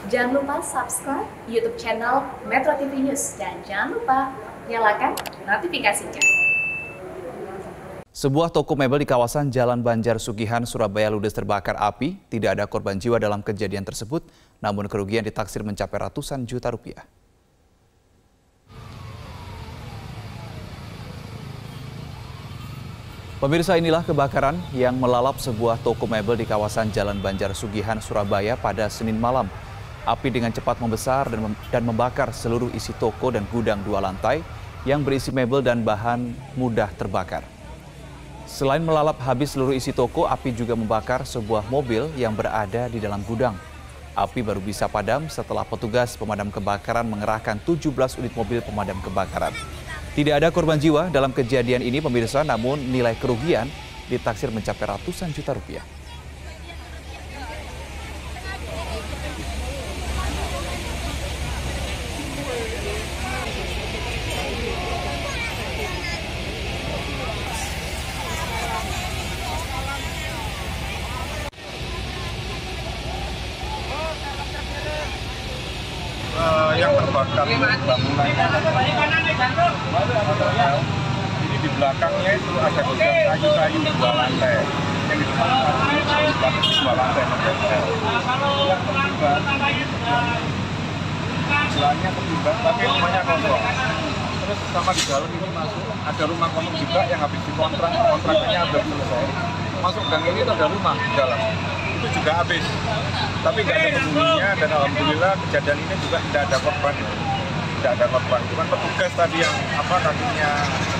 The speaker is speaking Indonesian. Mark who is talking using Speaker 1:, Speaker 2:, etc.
Speaker 1: Jangan lupa subscribe YouTube channel Metro TV News dan jangan lupa nyalakan notifikasinya.
Speaker 2: Sebuah toko mebel di kawasan Jalan Banjar Sugihan, Surabaya ludes terbakar api. Tidak ada korban jiwa dalam kejadian tersebut, namun kerugian ditaksir mencapai ratusan juta rupiah. Pemirsa, inilah kebakaran yang melalap sebuah toko mebel di kawasan Jalan Banjar Sugihan, Surabaya pada Senin malam. Api dengan cepat membesar dan membakar seluruh isi toko dan gudang 2 lantai yang berisi mebel dan bahan mudah terbakar. Selain melalap habis seluruh isi toko, api juga membakar sebuah mobil yang berada di dalam gudang. Api baru bisa padam setelah petugas pemadam kebakaran mengerahkan 17 unit mobil pemadam kebakaran. Tidak ada korban jiwa dalam kejadian ini, pemirsa, namun nilai kerugian ditaksir mencapai ratusan juta rupiah.
Speaker 3: Yang terbakar bangunannya ini di belakangnya itu ada gudang kayu-kayu 2 lantai yang di depan 2 lantai yang terlibat sebelahnya terlibat tapi rumahnya kosong. Terus sama di dalam ini masuk ada rumah kosong juga yang habis kontraknya udah selesai. Masuk gang ini itu ada rumah di dalam, itu juga habis, tapi nggak ada penghuninya dan alhamdulillah kejadian ini juga tidak ada korban, cuman petugas tadi yang kakinya